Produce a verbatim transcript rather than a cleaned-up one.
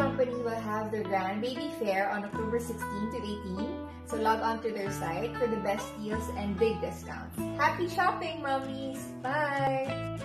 company will have their Grand Baby Fair on October sixteenth to eighteenth. So log on to their site for the best deals and big discounts. Happy shopping, mommies! Bye!